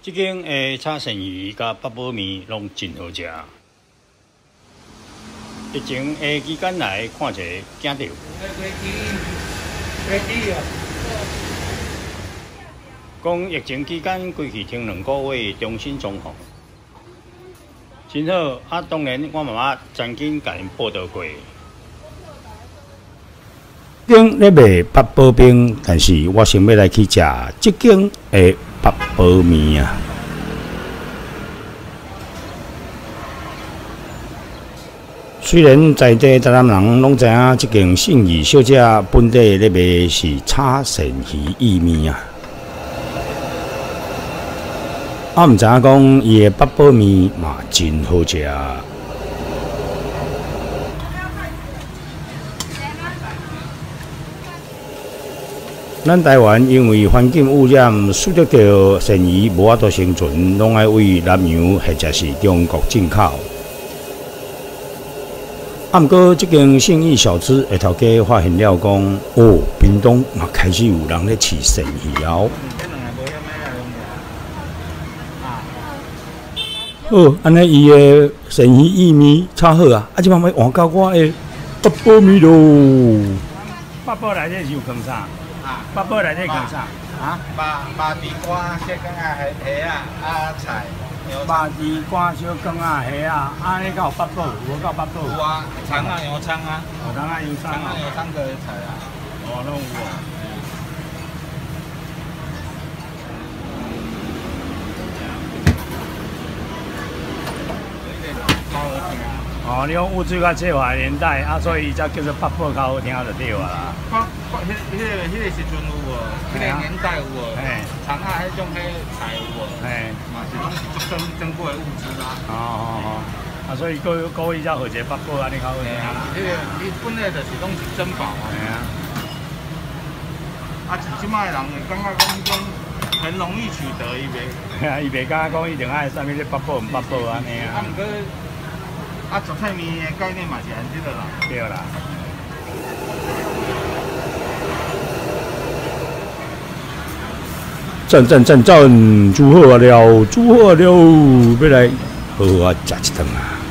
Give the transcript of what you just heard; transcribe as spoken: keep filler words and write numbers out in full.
即间诶炒鳝鱼甲八宝面拢真好食。疫情诶期间来看者惊到。讲疫情期间规去停两个月，重新装潢，真好。啊，当然我妈妈曾经甲因报道过。间咧卖八宝冰，但是我想要来去食即间诶八宝面啊。虽然在地台南人拢知影，即间信义小姐本地咧卖是炒鳝鱼意面啊。我毋知影讲伊诶八宝面嘛真好食。咱台湾因为环境污染，使得着鳝鱼无法度生存，拢爱为南洋或者是中国进口。啊，毋过即间信义小吃下头家发现了讲，哦，屏东嘛开始有人咧饲鳝鱼哦。哦，安尼伊诶鳝鱼意面炒好啊，啊，即摆要换到我诶八宝面咯。八宝内底是有放啥？啊，八宝内底放啥？啊， 八八地瓜、小羹啊、虾虾啊、啊菜。 八地瓜、小羹啊、虾啊，啊，你有八宝，无够八宝。 有啊，葱啊、油葱啊。 哦，葱啊、油葱啊。 葱啊、油葱个菜啊。 哦，拢有啊。哦，你讲污水较缺乏的年代，啊，所以才叫做八宝较好听就对啦。 八八，迄、迄个、迄个时阵有无？迄个年代有无？嘿，葱啊，迄种迄菜有无？嘿，嘛是拢是足珍珍贵的物质啦。哦哦哦， 啊，所以故故意才号一个八宝安尼较好听。 啊，迄个伊本来就是拢是珍宝啊。嘿啊。啊，是即摆人会感觉讲种很容易取得，伊袂。 嘿啊，伊袂感觉讲一定爱啥物咧八宝毋八宝安尼啊。啊，毋过。 啊，做菜面的概念嘛是安尼个啦。 对啦。赞赞赞赞，煮好了，煮好了，要来好好啊食一顿啊！